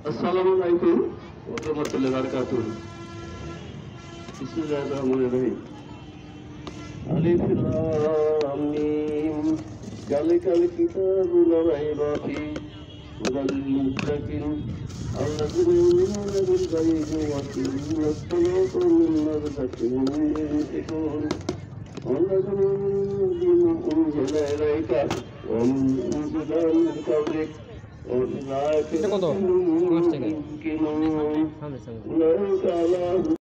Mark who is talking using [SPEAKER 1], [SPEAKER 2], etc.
[SPEAKER 1] আসসালামু আলাইকুম ওয়া রাহমাতুল্লাহি ওয়া বারাকাতুহু। বিসমিল্লাহির রহমানির রহিম। আলিফ লাম মিম যালিকাল কিতাবু লা রাইবা ফীহি হুদাল লিল মুত্তাকিন আল্লাযীনা ইউমিনুনা বিল গায়বি ওয়া yuqimuna as-salata wa mimma razaqnahum yunfiqun والذين يؤمنون بما أنزل إليك وما أنزل من قبلك أولئك هم المؤمنون أولئك على